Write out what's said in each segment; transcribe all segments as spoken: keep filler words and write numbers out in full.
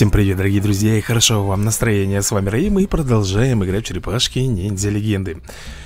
Всем привет, дорогие друзья, и хорошо вам настроение. С вами Раим, и продолжаем играть в черепашки ниндзя легенды.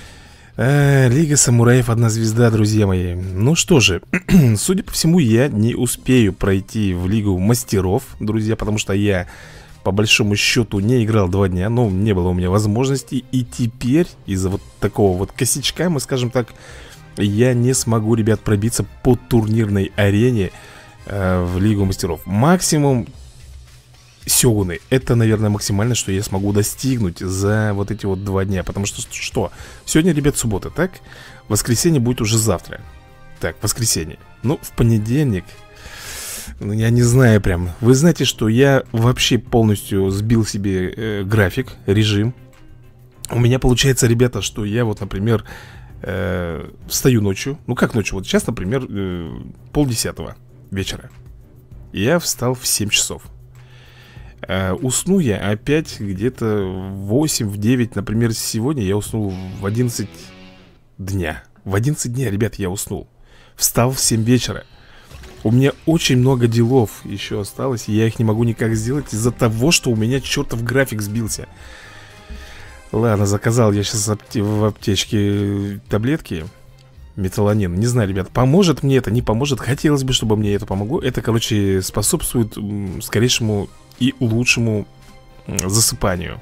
а, Лига самураев одна звезда, друзья мои. Ну что же, судя по всему, я не успею пройти в Лигу мастеров, друзья, потому что я, по большому счету, не играл два дня. Но не было у меня возможности. И теперь, из-за вот такого вот косячка, мы скажем так, я не смогу, ребят, пробиться по турнирной арене э, в Лигу мастеров. Максимум сёгуны. Это, наверное, максимально, что я смогу достигнуть за вот эти вот два дня. Потому что, что? Сегодня, ребят, суббота, так? Воскресенье будет уже завтра. Так, воскресенье. Ну, в понедельник, ну, я не знаю прям. Вы знаете, что я вообще полностью сбил себе э, график, режим. У меня получается, ребята, что я вот, например, э, встаю ночью. Ну, как ночью? Вот сейчас, например, э, полдесятого вечера. Я встал в семь часов. Uh, усну я опять где-то в восемь, в девять. Например, сегодня я уснул в одиннадцать дня. В одиннадцать дня, ребят, я уснул. Встал в семь вечера. У меня очень много делов еще осталось. Я их не могу никак сделать из-за того, что у меня чертов график сбился. Ладно, заказал я сейчас в аптечке таблетки металонин. Не знаю, ребят, поможет мне это, не поможет. Хотелось бы, чтобы мне это помогло. Это, короче, способствует скорейшему и лучшему засыпанию.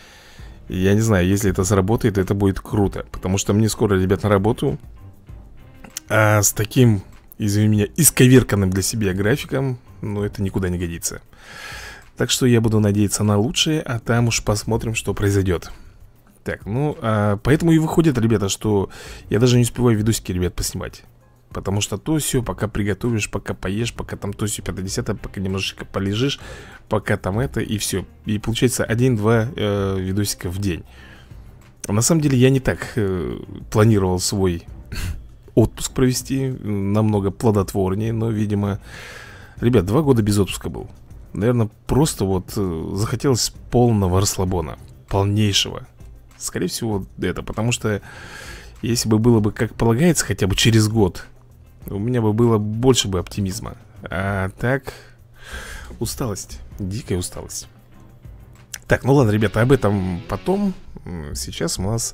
Я не знаю, если это сработает, это будет круто. Потому что мне скоро, ребят, на работу. А с таким, извини меня, исковерканным для себя графиком, ну, это никуда не годится. Так что я буду надеяться на лучшее, а там уж посмотрим, что произойдет. Так, ну, а поэтому и выходит, ребята, что я даже не успеваю видосики, ребят, поснимать. Потому что то все, пока приготовишь, пока поешь, пока там то все пятое десятое, пока немножечко полежишь, пока там это, и все. И получается один-два э, видосика в день. На самом деле я не так э, планировал свой отпуск провести, намного плодотворнее, но, видимо, ребят, два года без отпуска был. Наверное, просто вот э, захотелось полного расслабона, полнейшего. Скорее всего, это, потому что если бы было бы как полагается хотя бы через год, у меня бы было больше бы оптимизма. А так, усталость, дикая усталость. Так, ну ладно, ребята, об этом потом. Сейчас у нас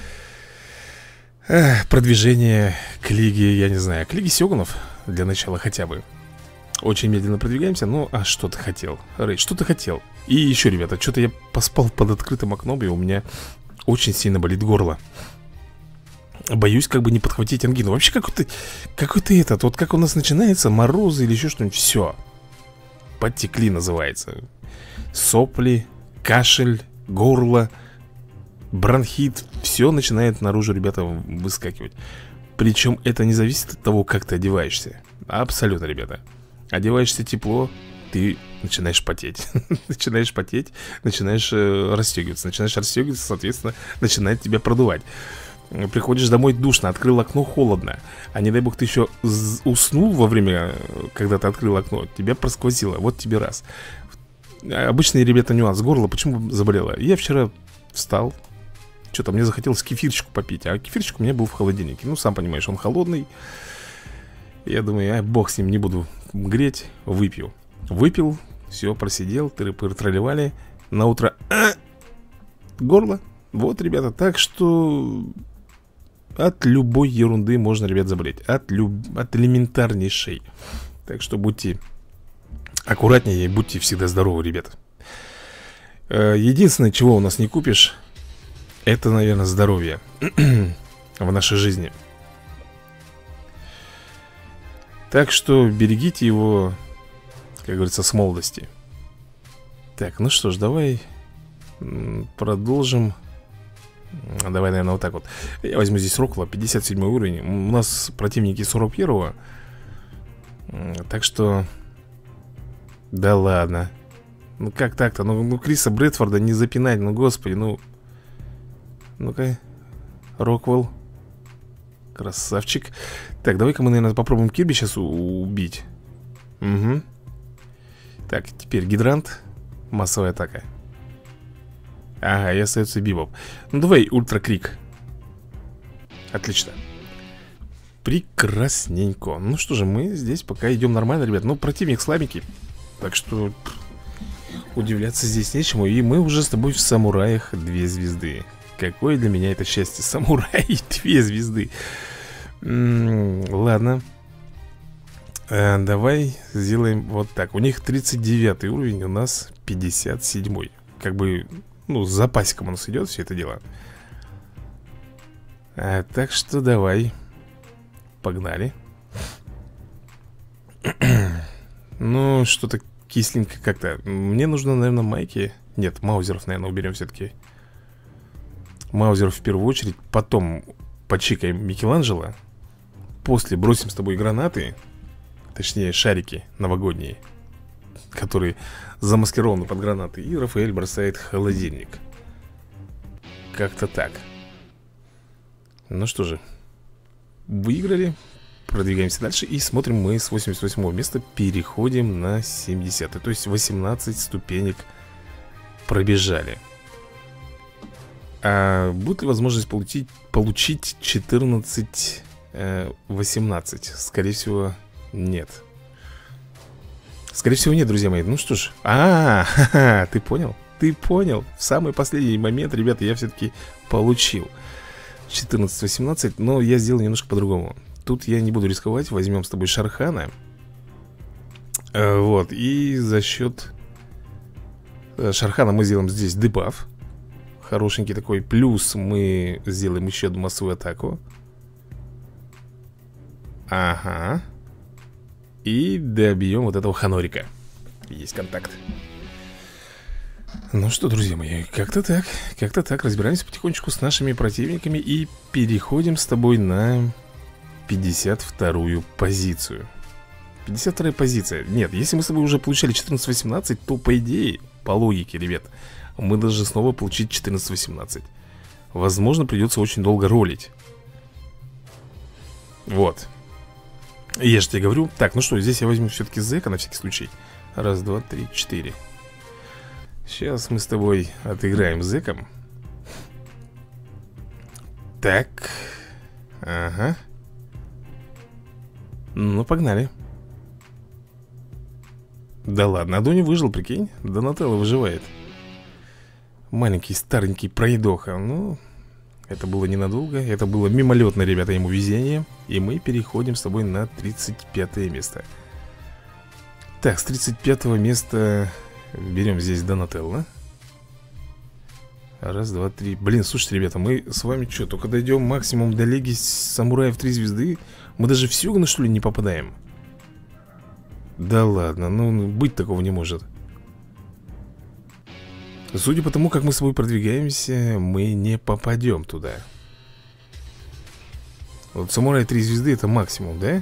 эх, продвижение к лиге, я не знаю, к лиге сёгунов для начала хотя бы. Очень медленно продвигаемся. Ну, а что ты хотел? Рэй, что ты хотел? И еще, ребята, что-то я поспал под открытым окном, и у меня очень сильно болит горло. Боюсь как бы не подхватить ангину. Вообще какой-то, какой-то этот, вот как у нас начинается, морозы или еще что-нибудь, все. Подтекли называется. Сопли, кашель, горло, бронхит. Все начинает наружу, ребята, выскакивать. Причем это не зависит от того, как ты одеваешься. Абсолютно, ребята. Одеваешься тепло, ты начинаешь потеть. Начинаешь потеть, начинаешь э, расстегиваться. Начинаешь расстегиваться, соответственно, начинает тебя продувать. Приходишь домой, душно, открыл окно, холодно. А не дай бог ты еще уснул во время, когда ты открыл окно, тебя просквозило, вот тебе раз. Обычный, ребята, нюанс горла. Почему заболела? Я вчера встал, что-то мне захотелось кефирчику попить. А кефирчик у меня был в холодильнике. Ну, сам понимаешь, он холодный. Я думаю, а бог с ним, не буду греть, выпью. Выпил, все, просидел, тыры-пыры тролливали. На утро а! горло. Вот, ребята, так что от любой ерунды можно, ребят, заболеть. От, люб... от элементарнейшей. Так что будьте аккуратнее и будьте всегда здоровы, ребята. Единственное, чего у нас не купишь, это, наверное, здоровье в нашей жизни. Так что берегите его, как говорится, с молодости. Так, ну что ж, давай продолжим. Давай, наверное, вот так вот. Я возьму здесь Рокла, пятьдесят седьмой уровень. У нас противники сорок первого. Так что... Да ладно. Ну как так-то? Ну, ну Криса Брэдфорда не запинать, ну господи, ну... Ну-ка. Роквелл. Красавчик. Так, давай-ка мы, наверное, попробуем Кирби сейчас убить. Угу. Так, теперь гидрант. Массовая атака. Ага, и остается Бибоп. Ну давай Ультра Крик. Отлично. Прекрасненько. Ну что же, мы здесь пока идем нормально, ребят. Ну, противник слабенький. Так что удивляться здесь нечему. И мы уже с тобой в самураях две звезды. Какое для меня это счастье. Самураи две звезды. М-м, ладно. а, Давай сделаем вот так. У них тридцать девятый уровень, у нас пятьдесят седьмой. Как бы, ну, с запасиком у нас идет все это дело. а, Так что давай. Погнали. Ну, что-то кисленько как-то. Мне нужно, наверное, майки. Нет, маузеров, наверное, уберем все-таки. Маузеров в первую очередь. Потом почикаем Микеланджело. После бросим с тобой гранаты. Точнее, шарики новогодние, которые замаскированы под гранаты. И Рафаэль бросает холодильник. Как-то так. Ну что же, выиграли. Продвигаемся дальше и смотрим, мы с восемьдесят восьмого места переходим на семидесятое. То есть восемнадцать ступенек пробежали. А будет ли возможность получить, получить четырнадцать восемнадцать? Скорее всего, нет. Скорее всего, нет, друзья мои. Ну что ж. А, ха-ха, ты понял? Ты понял? В самый последний момент, ребята, я все-таки получил четырнадцать восемнадцать, но я сделал немножко по-другому. Тут я не буду рисковать, возьмем с тобой Шархана. а, Вот, и за счет Шархана мы сделаем здесь дебаф. Хорошенький такой. Плюс мы сделаем еще одну массовую атаку. Ага. И добьем вот этого Ханорика. Есть контакт. Ну что, друзья мои, как-то так. Как-то так, разбираемся потихонечку с нашими противниками. И переходим с тобой на пятьдесят вторую позицию. пятьдесят вторая позиция. Нет, если мы с тобой уже получали четырнадцать восемнадцать, то по идее, по логике, ребят, мы должны снова получить четырнадцать восемнадцать. Возможно, придется очень долго ролить. Вот. Я же тебе говорю. Так, ну что, здесь я возьму все-таки зэка на всякий случай. Раз, два, три, четыре. Сейчас мы с тобой отыграем зэком. Так. Ага. Ну, погнали. Да ладно, Адони выжил, прикинь. Донателло выживает. Маленький, старенький пройдоха. Ну, это было ненадолго. Это было мимолетно, ребята, ему везение. И мы переходим с тобой на тридцать пятое место. Так, с тридцать пятого места берем здесь Донателло. Раз, два, три. Блин, слушайте, ребята, мы с вами что, только дойдем максимум до Лиги Самураев три звезды? Мы даже в Сёгуна, что ли, не попадаем? Да ладно, ну быть такого не может. Судя по тому, как мы с собой продвигаемся, мы не попадем туда. Вот Самурай три звезды это максимум, да?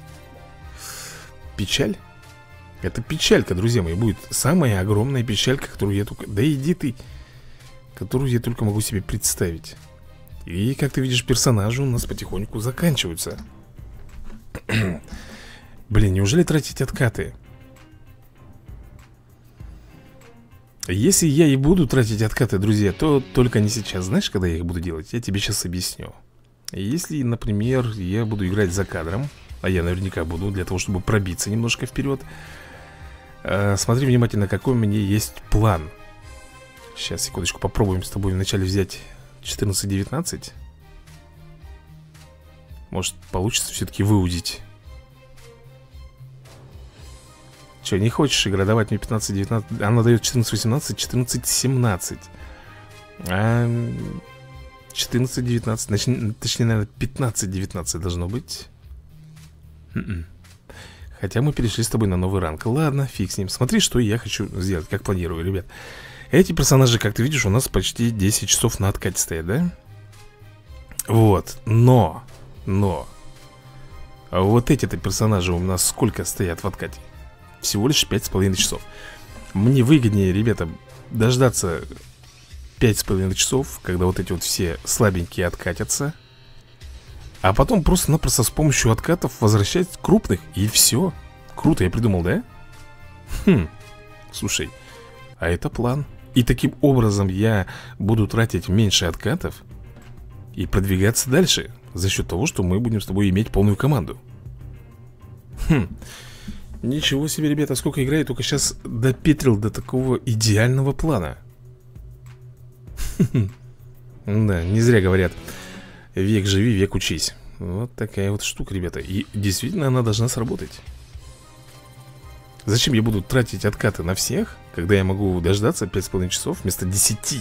Печаль? Это печалька, друзья мои, будет самая огромная печалька, которую я только... Да иди ты... Которую я только могу себе представить. И, как ты видишь, персонажи у нас потихоньку заканчиваются. Блин, неужели тратить откаты? Если я и буду тратить откаты, друзья, то только не сейчас. Знаешь, когда я их буду делать? Я тебе сейчас объясню. Если, например, я буду играть за кадром, а я наверняка буду, для того, чтобы пробиться немножко вперед, смотри внимательно, какой у меня есть план. Сейчас, секундочку, попробуем с тобой вначале взять четырнадцать девятнадцать. Может, получится все-таки выудить. Че, не хочешь игра давать мне пятнадцать девятнадцать? Она дает четырнадцать восемнадцать, четырнадцать семнадцать. А четырнадцать девятнадцать, точнее, точнее, наверное, пятнадцать девятнадцать должно быть. М-м. Хотя мы перешли с тобой на новый ранг. Ладно, фиг с ним. Смотри, что я хочу сделать, как планирую, ребят. Эти персонажи, как ты видишь, у нас почти десять часов на откате стоят, да? Вот, но, но а вот эти-то персонажи у нас сколько стоят в откате? Всего лишь пять с половиной часов. Мне выгоднее, ребята, дождаться пять с половиной часов, когда вот эти вот все слабенькие откатятся, а потом просто-напросто с помощью откатов возвращать крупных, и все. Круто я придумал, да? Хм, слушай, а это план. И таким образом я буду тратить меньше откатов и продвигаться дальше за счет того, что мы будем с тобой иметь полную команду. Хм, Ничего себе, ребята, сколько играю, только сейчас допетрил до такого идеального плана. Да, не зря говорят: век живи, век учись. Вот такая вот штука, ребята. И действительно она должна сработать. Зачем я буду тратить откаты на всех, когда я могу дождаться пять с половиной часов вместо десяти?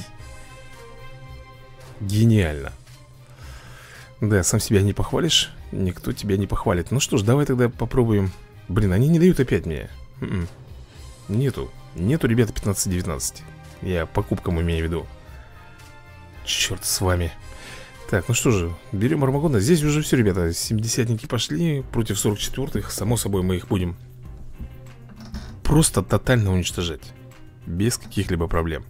Гениально. Да, сам себя не похвалишь, никто тебя не похвалит. Ну что ж, давай тогда попробуем. Блин, они не дают опять мне. М-м. Нету, нету, ребята, пятнадцать девятнадцать. Я покупкам имею в виду. Черт с вами. Так, ну что же, берем Армагона. Здесь уже все, ребята, семидесятники пошли против сорок четвёртых. Само собой мы их будем просто тотально уничтожать. Без каких-либо проблем.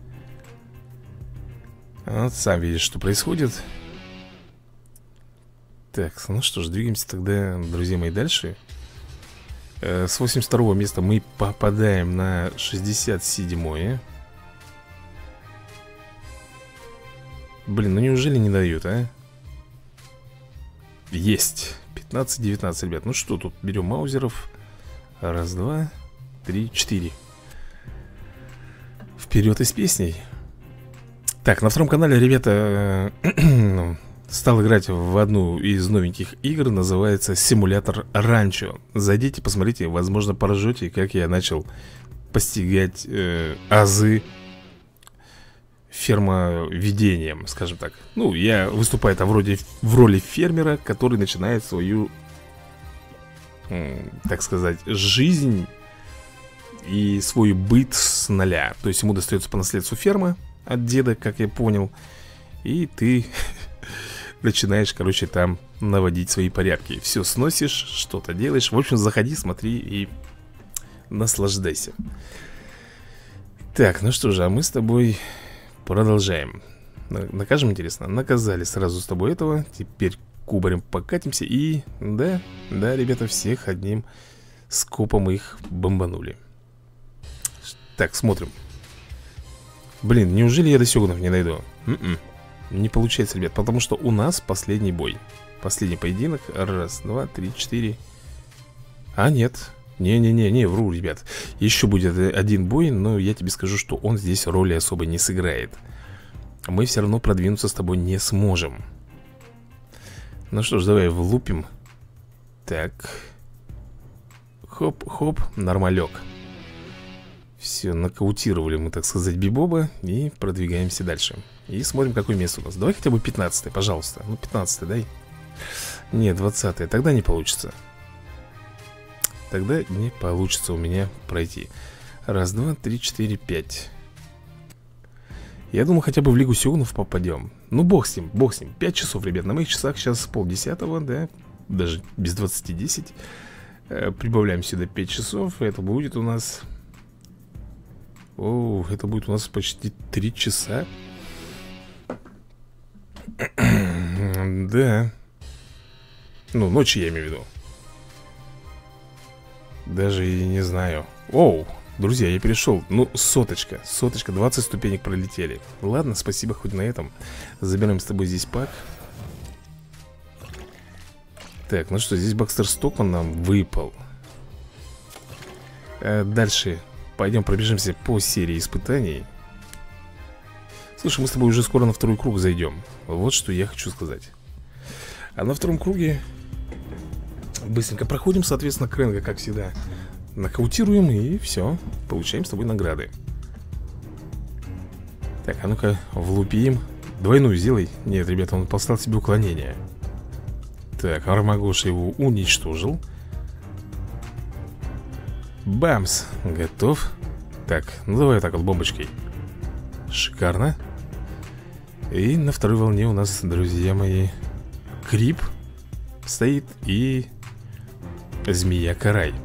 Вот сам видишь, что происходит. Так, ну что ж, двигаемся тогда, друзья мои, дальше. э, С восемьдесят второго места мы попадаем на шестьдесят седьмое. Блин, ну неужели не дают, а? Есть. пятнадцать девятнадцать, ребят. Ну что тут, берем маузеров. Раз, два, три, четыре. Вперед из песней. Так, на втором канале, ребята, стал играть в одну из новеньких игр. Называется Симулятор Ранчо. Зайдите, посмотрите, возможно, поржете, как я начал постигать э, азы фермоведением, скажем так. Ну, я выступаю там вроде в роли фермера, который начинает свою, э, так сказать, жизнь и свой быт с нуля. То есть ему достается по наследству ферма от деда, как я понял. И ты начинаешь, короче, там наводить свои порядки. Все сносишь, что-то делаешь. В общем, заходи, смотри и наслаждайся. Так, ну что же, а мы с тобой продолжаем. Накажем, интересно? Наказали сразу с тобой этого. Теперь кубарем покатимся. И, да, да, ребята, всех одним скопом их бомбанули. Так, смотрим. Блин, неужели я до сёгунов не дойду? М-м. Не получается, ребят, потому что у нас последний бой. Последний поединок. Раз, два, три, четыре. А, нет. Не-не-не, вру, ребят. Еще будет один бой, но я тебе скажу, что он здесь роли особо не сыграет. Мы все равно продвинуться с тобой не сможем. Ну что ж, давай влупим. Так. Хоп-хоп, нормалек. Все, нокаутировали мы, так сказать, Бибоба. И продвигаемся дальше. И смотрим, какое место у нас. Давай хотя бы пятнадцатое, пожалуйста. Ну, пятнадцатое дай. Нет, двадцатое, тогда не получится. Тогда не получится у меня пройти. Раз, два, три, четыре, пять. Я думаю, хотя бы в Лигу Сёгунов попадем. Ну, бог с ним, бог с ним. Пять часов, ребят, на моих часах сейчас полдесятого, да. Даже без двадцати десять. Прибавляем сюда пять часов. Это будет у нас... О, это будет у нас почти три часа. Да. Ну, ночи я имею в виду. Даже и не знаю. Оу, друзья, я перешел. Ну, соточка, соточка, двадцать ступенек пролетели. Ладно, спасибо хоть на этом. Забираем с тобой здесь пак. Так, ну что, здесь Бакстер Стокман нам выпал. а Дальше пойдем пробежимся по серии испытаний. Слушай, мы с тобой уже скоро на второй круг зайдем. Вот что я хочу сказать. А на втором круге быстренько проходим, соответственно, Крэнга, как всегда, нокаутируем и все, получаем с тобой награды. Так, а ну-ка, влупим. Двойную сделай. Нет, ребята, он поставил себе уклонение. Так, Армагоша его уничтожил. Бамс, готов. Так, ну давай вот так вот бомбочкой. Шикарно. И на второй волне у нас, друзья мои, Крип стоит и Змея-карай.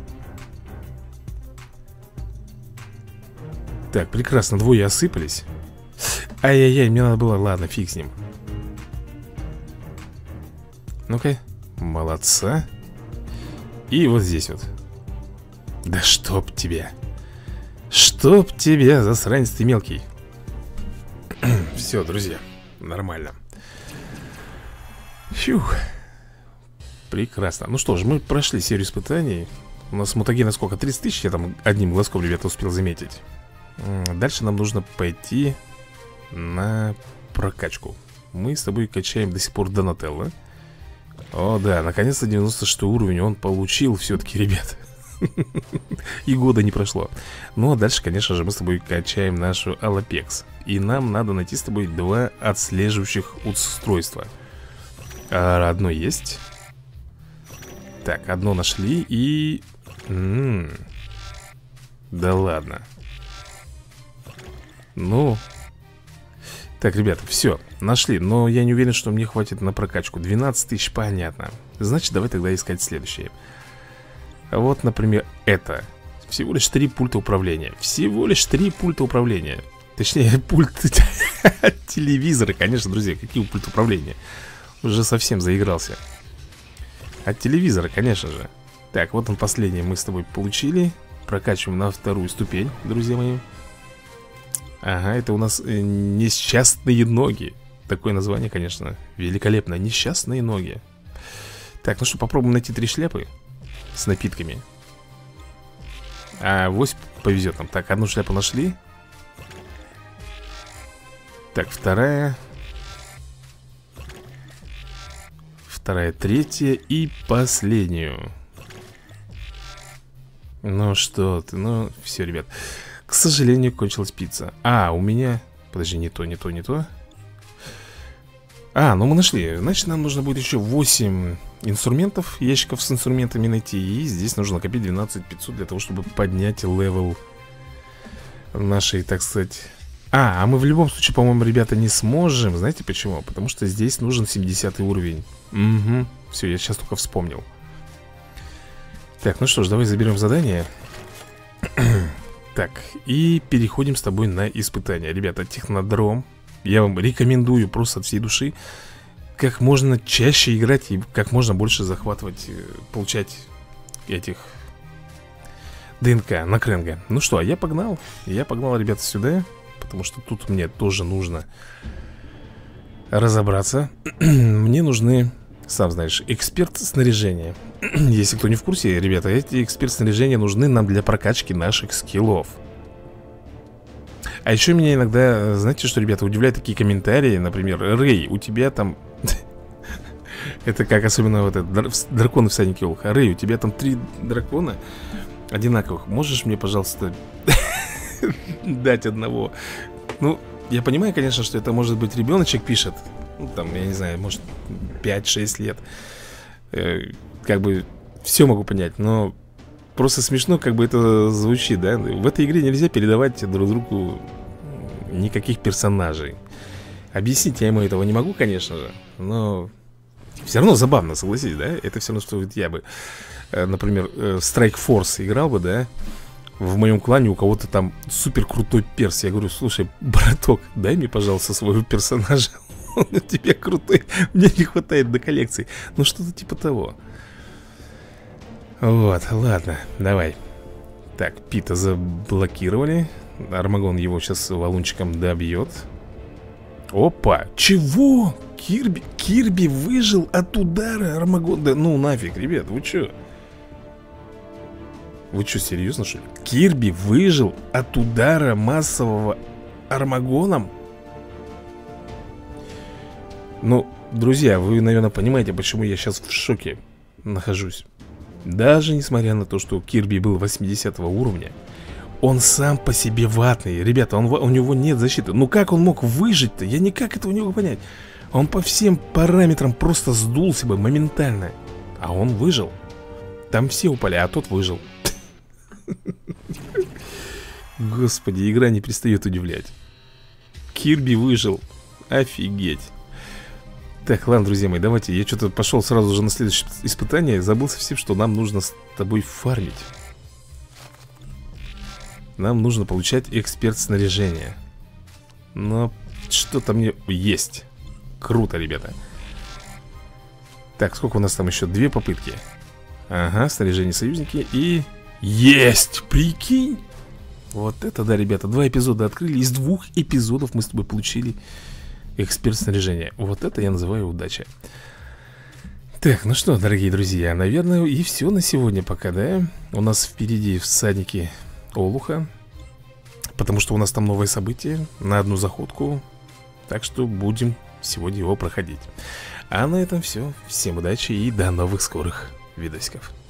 Так, прекрасно, двое осыпались. Ай-яй-яй, мне надо было, ладно, фиг с ним. Ну-ка, молодца. И вот здесь вот. Да чтоб тебя. Чтоб тебя, засранец ты мелкий. Все, друзья, нормально. Фух. Прекрасно. Ну что ж, мы прошли серию испытаний. У нас мутагена сколько? тридцать тысяч, я там одним глазком, ребята, успел заметить. Дальше нам нужно пойти на прокачку. Мы с тобой качаем до сих пор Донателло. О, да, наконец-то девяносто шестой уровень он получил все-таки, ребят. И года не прошло. Ну, а дальше, конечно же, мы с тобой качаем нашу Алапекс. И нам надо найти с тобой два отслеживающих устройства. а, Одно есть. Так, одно нашли и... М-м-м. Да ладно. Ну... Так, ребята, все, нашли. Но я не уверен, что мне хватит на прокачку. Двенадцать тысяч, понятно. Значит, давай тогда искать следующее. Вот, например, это. Всего лишь три пульта управления. Всего лишь три пульта управления. Точнее, пульт телевизора, конечно, друзья. Какие пульты управления? Уже совсем заигрался. От телевизора, конечно же. Так, вот он последний мы с тобой получили. Прокачиваем на вторую ступень, друзья мои. Ага, это у нас э, несчастные ноги. Такое название, конечно, великолепно. Несчастные ноги. Так, ну что, попробуем найти три шляпы с напитками. А вось повезет нам. Так, одну шляпу нашли. Так, вторая. Вторая, третья и последнюю. Ну что ты, ну все, ребят. К сожалению, кончилась пицца. А, у меня... Подожди, не то, не то, не то. А, ну мы нашли. Значит, нам нужно будет еще восемь инструментов, ящиков с инструментами найти. И здесь нужно накопить двенадцать тысяч пятьсот для того, чтобы поднять левел нашей, так сказать... А, а мы в любом случае, по-моему, ребята, не сможем. Знаете почему? Потому что здесь нужен семидесятый уровень. Угу, все, я сейчас только вспомнил. Так, ну что ж, давай заберем задание. Так, и переходим с тобой на испытание. Ребята, технодром. Я вам рекомендую просто от всей души как можно чаще играть и как можно больше захватывать, получать этих ДНК на Кренга. Ну что, а я погнал. Я погнал, ребята, сюда. Потому что тут мне тоже нужно разобраться. Мне нужны, сам знаешь, эксперт снаряжения. Если кто не в курсе, ребята, эти эксперт снаряжения нужны нам для прокачки наших скиллов. А еще меня иногда, знаете что, ребята, удивляют такие комментарии. Например, Рэй, у тебя там... Это как особенно вот этот дракон всадники Олха. Рэй, у тебя там три дракона одинаковых. Можешь мне, пожалуйста, дать одного? Ну, я понимаю, конечно, что это может быть ребеночек пишет. Ну, там, я не знаю, может пять-шесть лет. э, Как бы все могу понять, но просто смешно, как бы это звучит, да? В этой игре нельзя передавать друг другу никаких персонажей. Объяснить я ему этого не могу, конечно же. Но все равно забавно, согласитесь, да? Это все равно, что я бы, например, Strike Force играл бы, да? В моем клане у кого-то там супер крутой перс. Я говорю, слушай, браток, дай мне, пожалуйста, своего персонажа. Он у тебя крутой, мне не хватает до коллекции. Ну что-то типа того. Вот, ладно, давай. Так, Пита заблокировали. Армагон его сейчас валунчиком добьет. Опа, чего? Кирби, Кирби выжил от удара Армагон. Да ну нафиг, ребят, вы че? Вы что, серьезно, что ли? Кирби выжил от удара массового Армагоном? Ну, друзья, вы, наверное, понимаете, почему я сейчас в шоке нахожусь. Даже несмотря на то, что Кирби был восьмидесятого уровня, он сам по себе ватный. Ребята, он, у него нет защиты. Ну как он мог выжить-то? Я никак этого не могу понять. Он по всем параметрам просто сдулся бы моментально. А он выжил. Там все упали, а тот выжил. Господи, игра не перестает удивлять. Кирби выжил. Офигеть. Так, ладно, друзья мои, давайте. Я что-то пошел сразу же на следующее испытание. Забыл совсем, что нам нужно с тобой фармить. Нам нужно получать эксперт снаряжения. Но что-то мне есть. Круто, ребята. Так, сколько у нас там еще? Две попытки. Ага, снаряжение союзники. И... Есть! Прикинь! Вот это да, ребята. Два эпизода открыли. Из двух эпизодов мы с тобой получили эксперт снаряжения. Вот это я называю удача. Так, ну что, дорогие друзья, наверное, и все на сегодня пока, да? у нас впереди всадники Олуха, потому что у нас там новое событие на одну заходку. Так что будем сегодня его проходить. А на этом все. Всем удачи и до новых скорых видосиков.